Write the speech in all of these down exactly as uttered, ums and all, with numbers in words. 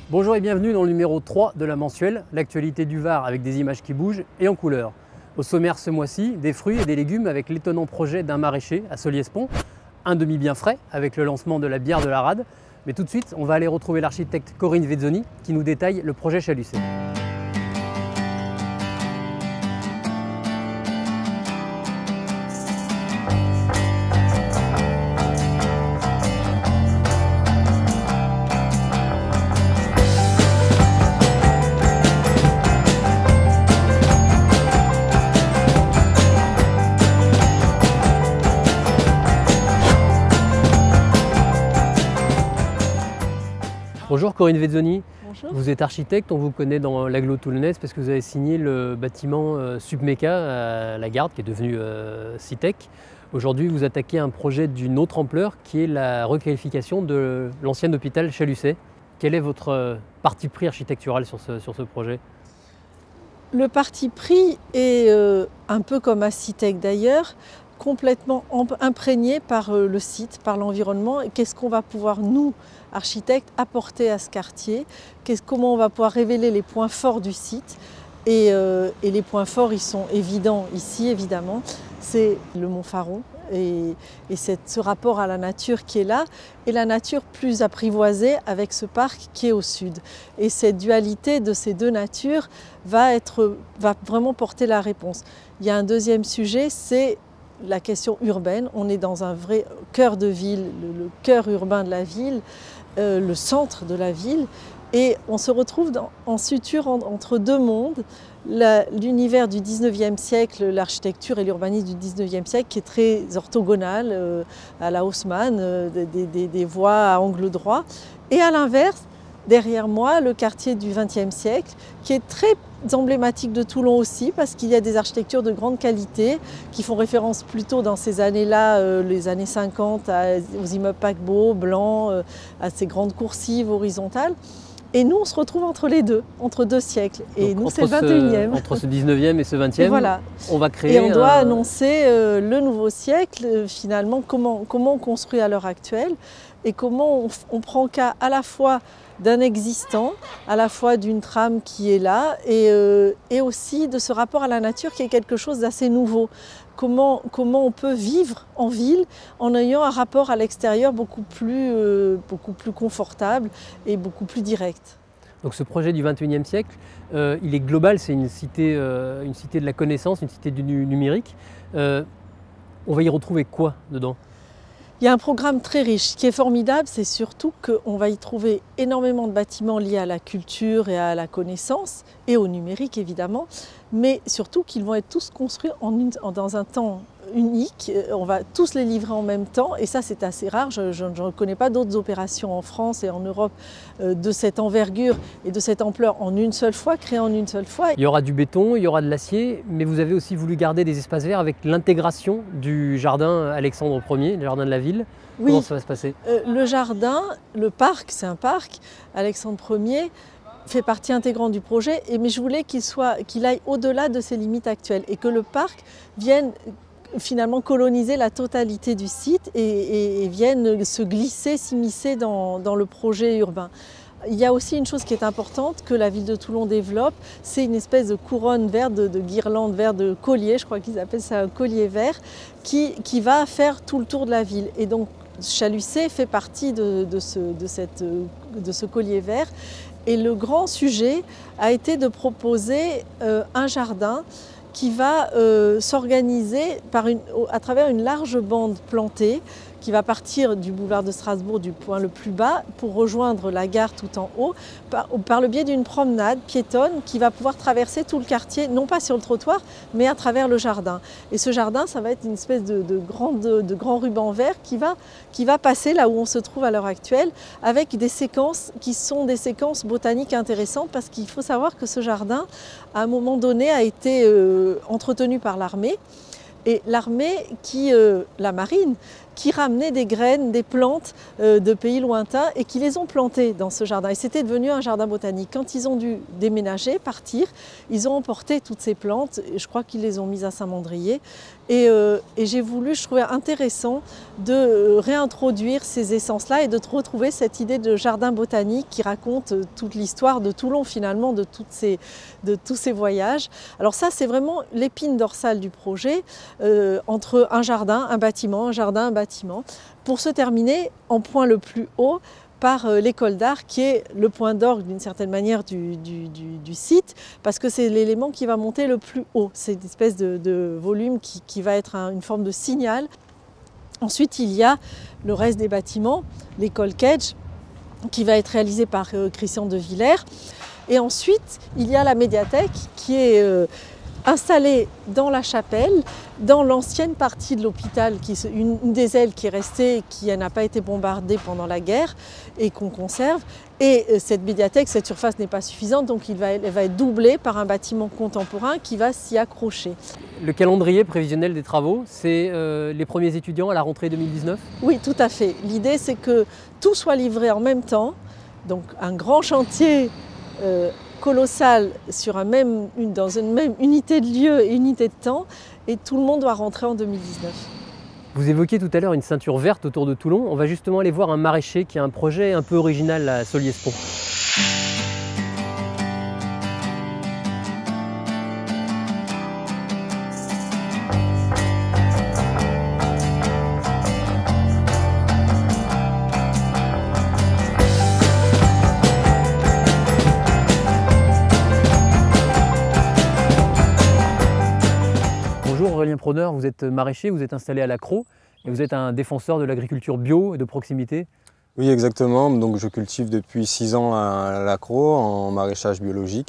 Bonjour et bienvenue dans le numéro trois de la mensuelle, l'actualité du Var avec des images qui bougent et en couleur. Au sommaire ce mois-ci, des fruits et des légumes avec l'étonnant projet d'un maraîcher à Solliès-Pont, un demi bien frais avec le lancement de la bière de la Rade. Mais tout de suite, on va aller retrouver l'architecte Corinne Vezzoni qui nous détaille le projet Chaluçay. Bonjour Corinne Vezzoni. Bonjour. Vous êtes architecte, on vous connaît dans l'agglo toulonnaise parce que vous avez signé le bâtiment euh, Submeca à la Garde qui est devenu euh, Citec. Aujourd'hui vous attaquez un projet d'une autre ampleur qui est la requalification de l'ancien hôpital Chaluçay. Quel est votre euh, parti pris architectural sur ce, sur ce projet? Le parti pris est euh, un peu comme à Citec d'ailleurs, complètement imprégné par euh, le site, par l'environnement. Qu'est-ce qu'on va pouvoir, nous, architectes, apporter à ce quartier? Comment on va pouvoir révéler les points forts du site? Et, euh, et les points forts, ils sont évidents ici, évidemment. C'est le Mont Faron et, et cette, ce rapport à la nature qui est là, et la nature plus apprivoisée avec ce parc qui est au sud. Et cette dualité de ces deux natures va, être, va vraiment porter la réponse. Il y a un deuxième sujet, c'est la question urbaine. On est dans un vrai cœur de ville, le, le cœur urbain de la ville, euh, le centre de la ville, et on se retrouve dans, en suture en, entre deux mondes, l'univers du dix-neuvième siècle, l'architecture et l'urbanisme du dix-neuvième siècle qui est très orthogonal, euh, à la Haussmann, euh, des, des, des voies à angle droit, et à l'inverse, derrière moi, le quartier du vingtième siècle, qui est très emblématique de Toulon aussi, parce qu'il y a des architectures de grande qualité qui font référence plutôt dans ces années-là, euh, les années cinquante, à, aux immeubles paquebots, blancs, euh, à ces grandes coursives horizontales. Et nous, on se retrouve entre les deux, entre deux siècles. Et donc, nous, c'est le vingt et unième. Ce, entre ce dix-neuvième et ce vingtième, et voilà. On va créer. Et on doit un... annoncer euh, le nouveau siècle, euh, finalement, comment, comment on construit à l'heure actuelle et comment on, on prend cas à la fois d'un existant, à la fois d'une trame qui est là et, euh, et aussi de ce rapport à la nature qui est quelque chose d'assez nouveau. Comment, comment on peut vivre en ville en ayant un rapport à l'extérieur beaucoup plus, euh, beaucoup plus confortable et beaucoup plus direct. Donc ce projet du vingt et unième siècle, euh, il est global, c'est une cité, euh, une cité de la connaissance, une cité du numérique. Euh, on va y retrouver quoi dedans ? Il y a un programme très riche. Ce qui est formidable, c'est surtout qu'on va y trouver énormément de bâtiments liés à la culture et à la connaissance, et au numérique évidemment, mais surtout qu'ils vont être tous construits en une, dans un temps unique. On va tous les livrer en même temps, et ça c'est assez rare. Je, je, je ne connais pas d'autres opérations en France et en Europe euh, de cette envergure et de cette ampleur en une seule fois, créées en une seule fois. Il y aura du béton, il y aura de l'acier, mais vous avez aussi voulu garder des espaces verts avec l'intégration du jardin Alexandre Ier, le jardin de la ville. Oui. Comment ça va se passer ? euh, Le jardin, le parc, c'est un parc, Alexandre Ier, fait partie intégrante du projet, et, mais je voulais qu'il soit, qu'il aille au-delà de ses limites actuelles et que le parc vienne finalement coloniser la totalité du site et, et, et viennent se glisser, s'immiscer dans, dans le projet urbain. Il y a aussi une chose qui est importante que la ville de Toulon développe, c'est une espèce de couronne verte, de, de guirlande verte, de collier, je crois qu'ils appellent ça un collier vert, qui, qui va faire tout le tour de la ville. Et donc Chaluçay fait partie de, de, ce, de, cette, de ce collier vert. Et le grand sujet a été de proposer euh, un jardin qui va euh, s'organiser à travers une large bande plantée qui va partir du boulevard de Strasbourg, du point le plus bas, pour rejoindre la gare tout en haut, par, par le biais d'une promenade piétonne qui va pouvoir traverser tout le quartier, non pas sur le trottoir, mais à travers le jardin. Et ce jardin, ça va être une espèce de, de, grand, de, de grand ruban vert qui va, qui va passer là où on se trouve à l'heure actuelle, avec des séquences qui sont des séquences botaniques intéressantes, parce qu'il faut savoir que ce jardin, à un moment donné, a été euh, entretenu par l'armée. Et l'armée, qui, euh, la marine, qui ramenaient des graines, des plantes euh, de pays lointains et qui les ont plantées dans ce jardin. Et c'était devenu un jardin botanique. Quand ils ont dû déménager, partir, ils ont emporté toutes ces plantes. Je crois qu'ils les ont mises à Saint-Mandrier. Et, euh, et j'ai voulu, je trouvais intéressant de réintroduire ces essences-là et de retrouver cette idée de jardin botanique qui raconte toute l'histoire de Toulon finalement, de, toutes ces, de tous ces voyages. Alors ça, c'est vraiment l'épine dorsale du projet, euh, entre un jardin, un bâtiment, un jardin, un bâtiment, pour se terminer en point le plus haut par l'école d'art qui est le point d'orgue d'une certaine manière du, du, du, du site parce que c'est l'élément qui va monter le plus haut. C'est une espèce de, de volume qui, qui va être un, une forme de signal. Ensuite, il y a le reste des bâtiments, l'école Kedge qui va être réalisée par euh, Christian de Villers. Et ensuite, il y a la médiathèque qui est euh, installée dans la chapelle, dans l'ancienne partie de l'hôpital, une, une des ailes qui est restée, qui n'a pas été bombardée pendant la guerre et qu'on conserve. Et cette médiathèque, cette surface n'est pas suffisante, donc il va, elle va être doublée par un bâtiment contemporain qui va s'y accrocher. Le calendrier prévisionnel des travaux, c'est euh, les premiers étudiants à la rentrée deux mille dix-neuf? Oui, tout à fait. L'idée, c'est que tout soit livré en même temps, donc un grand chantier euh, colossal sur un même, une, dans une même unité de lieu et unité de temps, et tout le monde doit rentrer en deux mille dix-neuf. Vous évoquiez tout à l'heure une ceinture verte autour de Toulon. On va justement aller voir un maraîcher qui a un projet un peu original à Solliès-Pont. Bonjour Aurélien Proneur, vous êtes maraîcher, vous êtes installé à l'Accro et vous êtes un défenseur de l'agriculture bio et de proximité. Oui, exactement. Donc, je cultive depuis six ans à l'Accro en maraîchage biologique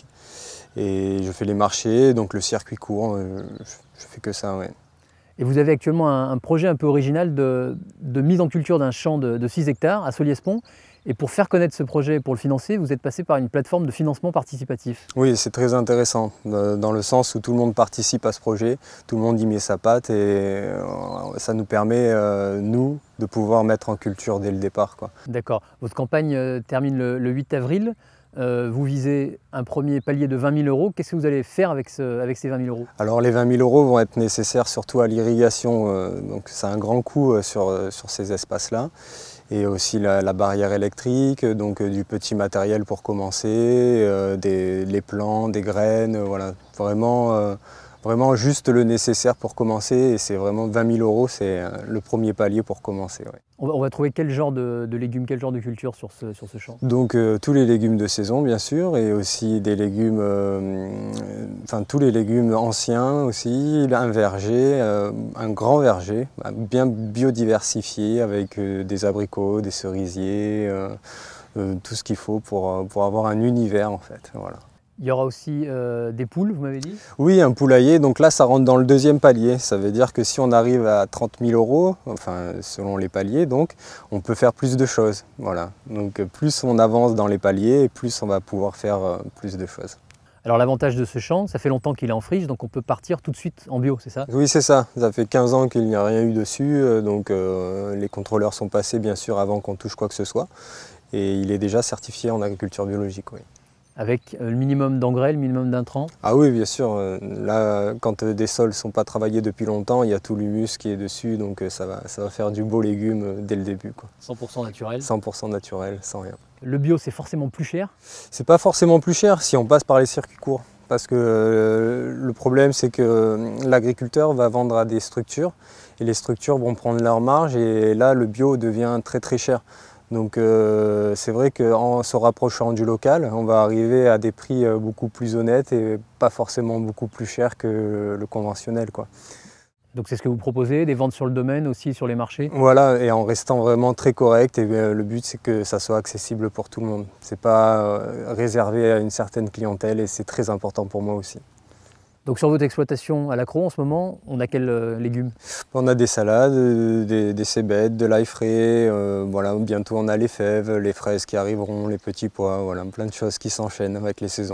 et je fais les marchés, donc le circuit court, je fais que ça. Ouais. Et vous avez actuellement un, un projet un peu original de, de mise en culture d'un champ de, de six hectares à Solliès-Pont. Et pour faire connaître ce projet et pour le financer, vous êtes passé par une plateforme de financement participatif. Oui, c'est très intéressant, dans le sens où tout le monde participe à ce projet, tout le monde y met sa patte et ça nous permet, nous, de pouvoir mettre en culture dès le départ. D'accord. Votre campagne termine le, le huit avril. Euh, vous visez un premier palier de vingt mille euros. Qu'est-ce que vous allez faire avec, ce, avec ces vingt mille euros? Alors les vingt mille euros vont être nécessaires surtout à l'irrigation, euh, donc c'est un grand coût sur, sur ces espaces-là. Et aussi la, la barrière électrique, donc euh, du petit matériel pour commencer, euh, des, les plants, des graines, euh, voilà, vraiment, euh, vraiment juste le nécessaire pour commencer. Et c'est vraiment vingt mille euros, c'est euh, le premier palier pour commencer. Ouais. On va, on va trouver quel genre de, de légumes, quel genre de culture sur ce, sur ce champ? Donc euh, tous les légumes de saison bien sûr, et aussi des légumes, euh, enfin tous les légumes anciens aussi, un verger, euh, un grand verger, bien biodiversifié avec euh, des abricots, des cerisiers, euh, euh, tout ce qu'il faut pour, pour avoir un univers en fait. Voilà. Il y aura aussi euh, des poules, vous m'avez dit? Oui, un poulailler, donc là ça rentre dans le deuxième palier. Ça veut dire que si on arrive à trente mille euros, enfin selon les paliers, donc on peut faire plus de choses. Voilà. Donc plus on avance dans les paliers, plus on va pouvoir faire plus de choses. Alors l'avantage de ce champ, ça fait longtemps qu'il est en friche, donc on peut partir tout de suite en bio, c'est ça? Oui, c'est ça. Ça fait quinze ans qu'il n'y a rien eu dessus, donc euh, les contrôleurs sont passés bien sûr avant qu'on touche quoi que ce soit. Et il est déjà certifié en agriculture biologique, oui. Avec le minimum d'engrais, le minimum d'intrants? Ah oui, bien sûr. Là, quand des sols ne sont pas travaillés depuis longtemps, il y a tout l'humus qui est dessus, donc ça va, ça va faire du beau légume dès le début, quoi. cent pour cent naturel? cent pour cent naturel, sans rien. Le bio, c'est forcément plus cher? C'est pas forcément plus cher si on passe par les circuits courts. Parce que euh, le problème, c'est que l'agriculteur va vendre à des structures, et les structures vont prendre leur marge, et là, le bio devient très très cher. Donc euh, c'est vrai qu'en se rapprochant du local, on va arriver à des prix beaucoup plus honnêtes et pas forcément beaucoup plus chers que le conventionnel, quoi. Donc c'est ce que vous proposez, des ventes sur le domaine aussi, sur les marchés? Voilà, et en restant vraiment très correct, et le but c'est que ça soit accessible pour tout le monde. C'est pas réservé à une certaine clientèle et c'est très important pour moi aussi. Donc sur votre exploitation à l'Accro en ce moment, on a quels euh, légumes? On a des salades, des, des cébettes, de l'ail frais, euh, voilà, bientôt on a les fèves, les fraises qui arriveront, les petits pois, voilà, plein de choses qui s'enchaînent avec les saisons.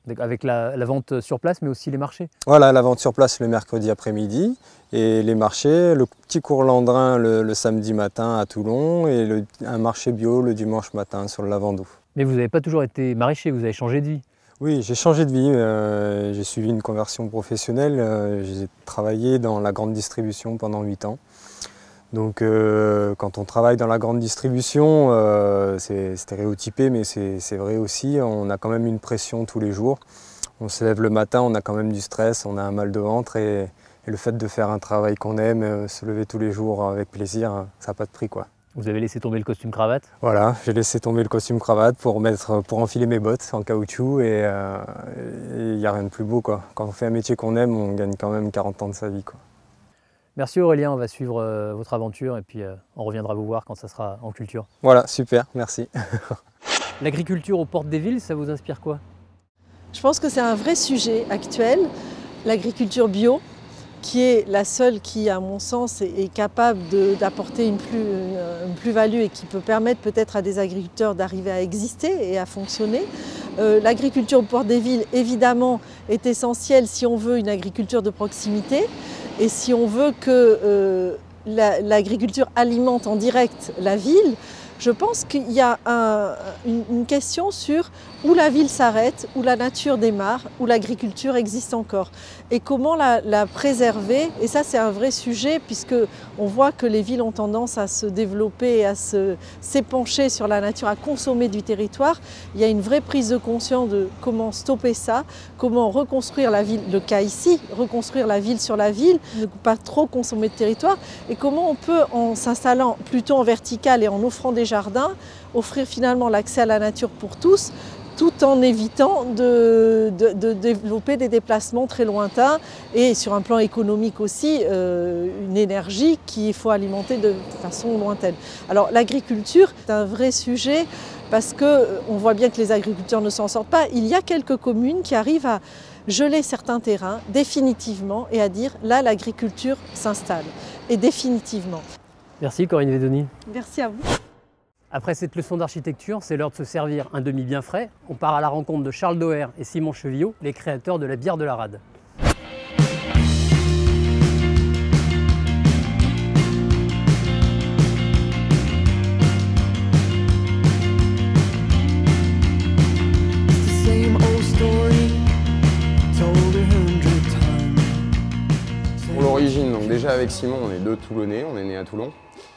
Avec la, la vente sur place, mais aussi les marchés. Voilà, la vente sur place le mercredi après-midi et les marchés, le petit cours Landrin le, le samedi matin à Toulon et le, un marché bio le dimanche matin sur le Lavandou. Mais vous n'avez pas toujours été maraîcher, vous avez changé de vie. Oui, j'ai changé de vie, euh, j'ai suivi une conversion professionnelle, euh, j'ai travaillé dans la grande distribution pendant huit ans. Donc euh, quand on travaille dans la grande distribution, euh, c'est stéréotypé mais c'est vrai aussi, on a quand même une pression tous les jours. On se lève le matin, on a quand même du stress, on a un mal de ventre et, et le fait de faire un travail qu'on aime, euh, se lever tous les jours avec plaisir, ça n'a pas de prix, quoi. Vous avez laissé tomber le costume cravate? Voilà, j'ai laissé tomber le costume cravate pour, mettre, pour enfiler mes bottes en caoutchouc et il n'y a rien de plus beau, quoi. Quand on fait un métier qu'on aime, on gagne quand même quarante ans de sa vie, quoi. Merci Aurélien, on va suivre euh, votre aventure et puis euh, on reviendra vous voir quand ça sera en culture. Voilà, super, merci. L'agriculture aux portes des villes, ça vous inspire quoi? Je pense que c'est un vrai sujet actuel, l'agriculture bio, qui est la seule qui, à mon sens, est, est capable d'apporter une plus-value une plus et qui peut permettre peut-être à des agriculteurs d'arriver à exister et à fonctionner. Euh, l'agriculture aux portes des villes, évidemment, est essentielle si on veut une agriculture de proximité. Et si on veut que euh, l'agriculture alimente en direct la ville, je pense qu'il y a un, une, une question sur où la ville s'arrête, où la nature démarre, où l'agriculture existe encore. Et comment la, la préserver. Et ça, c'est un vrai sujet puisqu'on voit que les villes ont tendance à se développer, à s'épancher sur la nature, à consommer du territoire. Il y a une vraie prise de conscience de comment stopper ça, comment reconstruire la ville, le cas ici, reconstruire la ville sur la ville, ne pas trop consommer de territoire. Et comment on peut, en s'installant plutôt en vertical et en offrant des jardins, offrir finalement l'accès à la nature pour tous, tout en évitant de, de, de développer des déplacements très lointains et sur un plan économique aussi, euh, une énergie qu'il faut alimenter de façon lointaine. Alors l'agriculture est un vrai sujet parce qu'on voit bien que les agriculteurs ne s'en sortent pas. Il y a quelques communes qui arrivent à geler certains terrains définitivement et à dire là l'agriculture s'installe et définitivement. Merci Corinne Vedoni. Merci à vous. Après cette leçon d'architecture, c'est l'heure de se servir un demi bien frais. On part à la rencontre de Charles Doher et Simon Chevillot, les créateurs de la bière de la Rade. Pour l'origine, donc déjà avec Simon, on est deux Toulonnais, on est né à Toulon.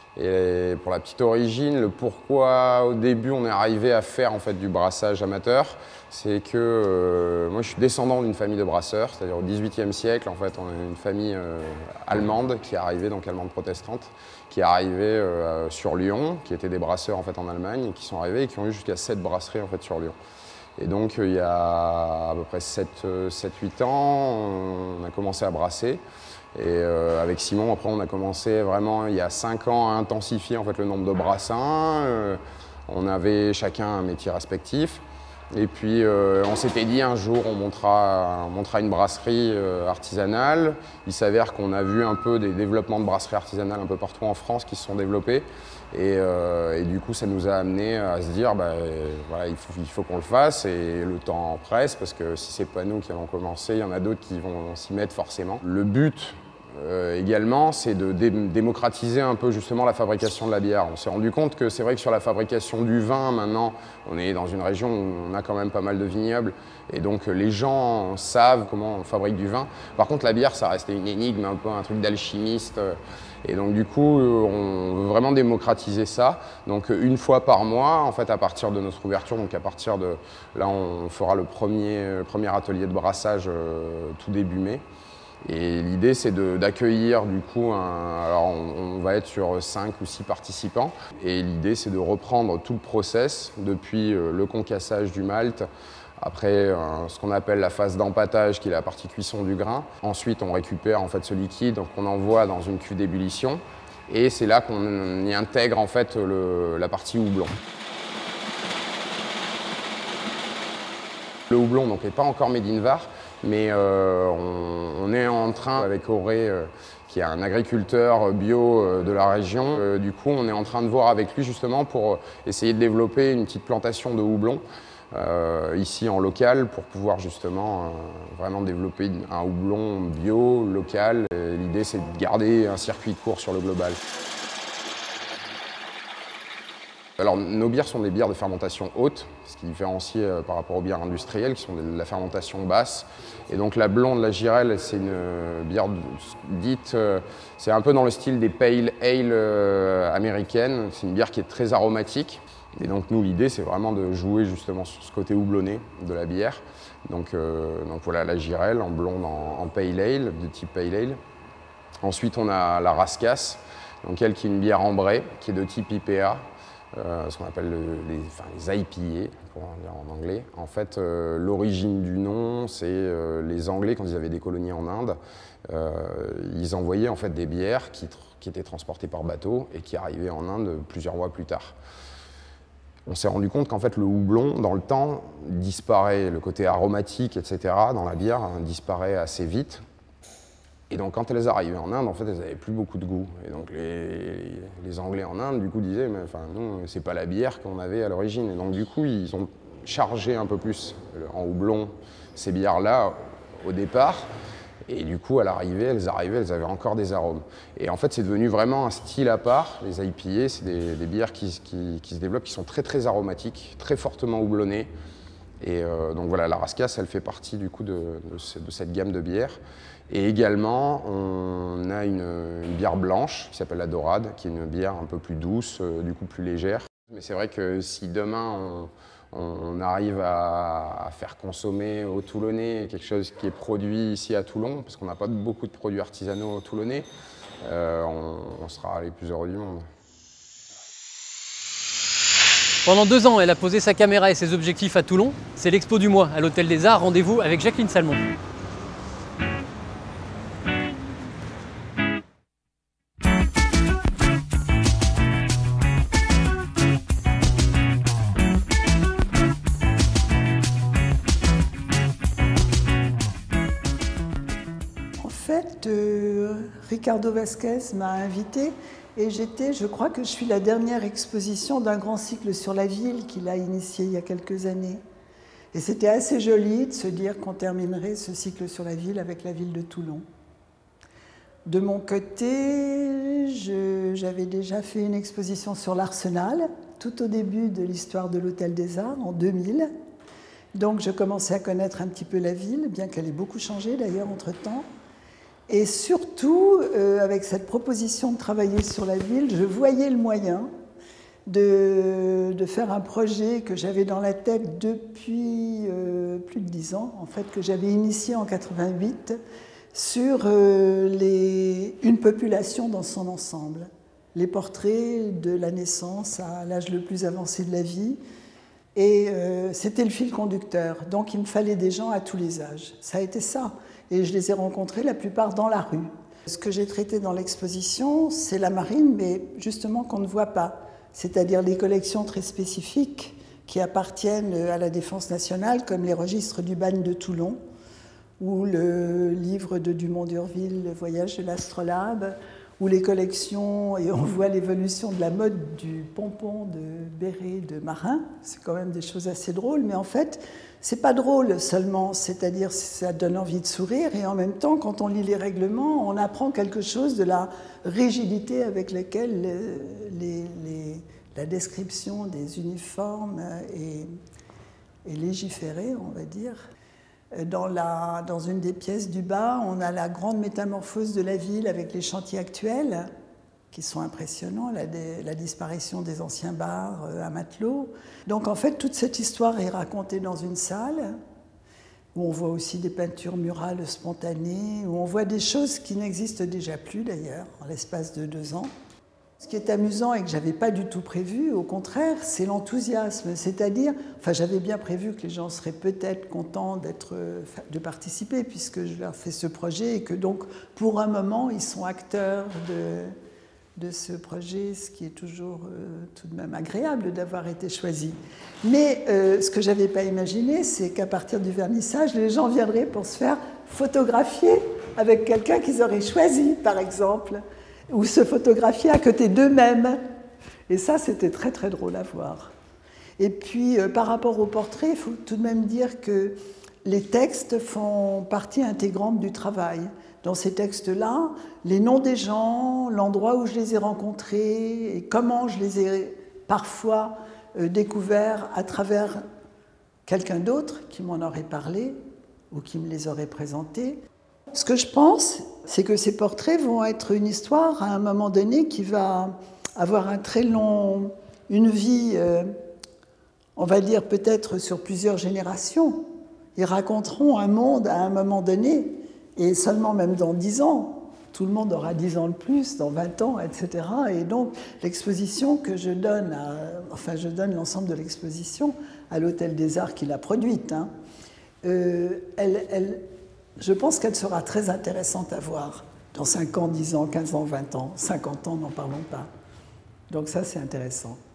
Et pour la petite origine, le pourquoi au début on est arrivé à faire en fait du brassage amateur, c'est que euh, moi je suis descendant d'une famille de brasseurs, c'est-à-dire au dix-huitième siècle en fait on est une famille euh, allemande qui est arrivée, donc allemande protestante, qui est arrivée euh, sur Lyon, qui étaient des brasseurs en fait en Allemagne, et qui sont arrivés et qui ont eu jusqu'à sept brasseries en fait sur Lyon. Et donc il y a à peu près sept huit ans, on a commencé à brasser. Et euh, avec Simon, après, on a commencé vraiment, il y a cinq ans, à intensifier en fait, le nombre de brassins. Euh, on avait chacun un métier respectif. Et puis, euh, on s'était dit, un jour, on montera, on montera une brasserie euh, artisanale. Il s'avère qu'on a vu un peu des développements de brasseries artisanales un peu partout en France qui se sont développés. Et, euh, et du coup, ça nous a amené à se dire, bah, voilà, il faut, il faut qu'on le fasse. Et le temps presse, parce que si ce n'est pas nous qui avons commencé, il y en a d'autres qui vont s'y mettre forcément. Le but, Euh, également, c'est de dé démocratiser un peu justement la fabrication de la bière. On s'est rendu compte que c'est vrai que sur la fabrication du vin, maintenant, on est dans une région où on a quand même pas mal de vignobles et donc les gens savent comment on fabrique du vin. Par contre, la bière, ça restait une énigme, un peu un truc d'alchimiste. Et donc du coup, on veut vraiment démocratiser ça. Donc une fois par mois, en fait, à partir de notre ouverture, donc à partir de là, on fera le premier, premier atelier de brassage euh, tout début mai. Et l'idée, c'est d'accueillir du coup, un, alors on, on va être sur cinq ou six participants. Et l'idée, c'est de reprendre tout le process, depuis euh, le concassage du malt, après euh, ce qu'on appelle la phase d'empâtage, qui est la partie cuisson du grain. Ensuite, on récupère en fait ce liquide qu'on envoie dans une cuve d'ébullition. Et c'est là qu'on y intègre en fait le, la partie houblon. Le houblon n'est pas encore made in Var, mais euh, on, on est en train, avec Auré, euh, qui est un agriculteur bio euh, de la région, euh, du coup on est en train de voir avec lui justement pour essayer de développer une petite plantation de houblon euh, ici en local pour pouvoir justement euh, vraiment développer un houblon bio, local. L'idée c'est de garder un circuit court sur le global. Alors, nos bières sont des bières de fermentation haute, ce qui différencie euh, par rapport aux bières industrielles qui sont de la fermentation basse. Et donc la blonde, la Girelle, c'est une euh, bière dite, euh, c'est un peu dans le style des pale ale euh, américaines. C'est une bière qui est très aromatique. Et donc nous, l'idée, c'est vraiment de jouer justement sur ce côté houblonné de la bière. Donc, euh, donc voilà, la Girelle en blonde, en, en pale ale, de type pale ale. Ensuite, on a la Rascasse, donc elle qui est une bière ambrée, qui est de type I P A. Euh, ce qu'on appelle le, les, enfin, les I P A, pour en dire en anglais. En fait, euh, l'origine du nom, c'est euh, les Anglais, quand ils avaient des colonies en Inde, euh, ils envoyaient en fait des bières qui, qui étaient transportées par bateau et qui arrivaient en Inde plusieurs mois plus tard. On s'est rendu compte qu'en fait, le houblon, dans le temps, disparaît, le côté aromatique, et cetera, dans la bière, hein, disparaît assez vite. Et donc, quand elles arrivaient en Inde, en fait, elles n'avaient plus beaucoup de goût. Et donc, les, les Anglais en Inde, du coup, disaient, mais enfin, non, c'est pas la bière qu'on avait à l'origine. Et donc, du coup, ils ont chargé un peu plus en houblon ces bières-là au départ. Et du coup, à l'arrivée, elles arrivaient, elles avaient encore des arômes. Et en fait, c'est devenu vraiment un style à part. Les I P A, c'est des, des bières qui, qui, qui se développent, qui sont très, très aromatiques, très fortement houblonnées. Et euh, donc voilà, la Rascasse, elle fait partie du coup de, de, ce, de cette gamme de bières. Et également, on a une, une bière blanche qui s'appelle la Dorade, qui est une bière un peu plus douce, euh, du coup plus légère. Mais c'est vrai que si demain on, on arrive à, à faire consommer aux Toulonnais quelque chose qui est produit ici à Toulon, parce qu'on n'a pas beaucoup de produits artisanaux toulonnais, euh, on, on sera les plus heureux du monde. Pendant deux ans, elle a posé sa caméra et ses objectifs à Toulon. C'est l'expo du mois à l'Hôtel des Arts. Rendez-vous avec Jacqueline Salmon. En fait, euh, Ricardo Vasquez m'a invitée et j'étais, je crois que je suis la dernière exposition d'un grand cycle sur la ville qu'il a initié il y a quelques années. Et c'était assez joli de se dire qu'on terminerait ce cycle sur la ville avec la ville de Toulon. De mon côté, j'avais déjà fait une exposition sur l'Arsenal, tout au début de l'histoire de l'Hôtel des Arts, en deux mille. Donc je commençais à connaître un petit peu la ville, bien qu'elle ait beaucoup changé d'ailleurs entre-temps. Et surtout, euh, avec cette proposition de travailler sur la ville, je voyais le moyen de, de faire un projet que j'avais dans la tête depuis euh, plus de dix ans, en fait, que j'avais initié en quatre-vingt-huit, sur euh, les, une population dans son ensemble. Les portraits de la naissance à l'âge le plus avancé de la vie. Et euh, c'était le fil conducteur. Donc il me fallait des gens à tous les âges. Ça a été ça. Et je les ai rencontrés la plupart dans la rue. Ce que j'ai traité dans l'exposition, c'est la marine, mais justement qu'on ne voit pas. C'est-à-dire les collections très spécifiques qui appartiennent à la Défense nationale, comme les registres du bagne de Toulon, ou le livre de Dumont d'Urville, Le voyage de l'astrolabe, ou les collections, et on voit l'évolution de la mode du pompon, de béret, de marin. C'est quand même des choses assez drôles, mais en fait, c'est pas drôle seulement, c'est-à-dire ça donne envie de sourire, et en même temps, quand on lit les règlements, on apprend quelque chose de la rigidité avec laquelle les, les, la description des uniformes est, est légiférée, on va dire. Dans, la, dans une des pièces du bas, on a la grande métamorphose de la ville avec les chantiers actuels, qui sont impressionnants, la, la disparition des anciens bars à Matelot. Donc en fait, toute cette histoire est racontée dans une salle, où on voit aussi des peintures murales spontanées, où on voit des choses qui n'existent déjà plus d'ailleurs, en l'espace de deux ans. Ce qui est amusant et que je n'avais pas du tout prévu, au contraire, c'est l'enthousiasme. C'est-à-dire, enfin j'avais bien prévu que les gens seraient peut-être contents d'être, de participer, puisque je leur fais ce projet, et que donc, pour un moment, ils sont acteurs de, de ce projet, ce qui est toujours euh, tout de même agréable d'avoir été choisi. Mais euh, ce que je n'avais pas imaginé, c'est qu'à partir du vernissage, les gens viendraient pour se faire photographier avec quelqu'un qu'ils auraient choisi, par exemple, ou se photographier à côté d'eux-mêmes. Et ça, c'était très très drôle à voir. Et puis, euh, par rapport au portrait, il faut tout de même dire que les textes font partie intégrante du travail. Dans ces textes-là, les noms des gens, l'endroit où je les ai rencontrés et comment je les ai parfois euh, découverts à travers quelqu'un d'autre qui m'en aurait parlé ou qui me les aurait présentés. Ce que je pense, c'est que ces portraits vont être une histoire à un moment donné qui va avoir un très long, une vie, euh, on va dire peut-être sur plusieurs générations. Ils raconteront un monde à un moment donné, et seulement même dans dix ans. Tout le monde aura dix ans de plus, dans vingt ans, et cetera. Et donc, l'exposition que je donne, à, enfin, je donne l'ensemble de l'exposition à l'Hôtel des Arts qui l'a produite. Hein. Euh, elle, elle, je pense qu'elle sera très intéressante à voir dans cinq ans, dix ans, quinze ans, vingt ans, cinquante ans, n'en parlons pas. Donc ça, c'est intéressant.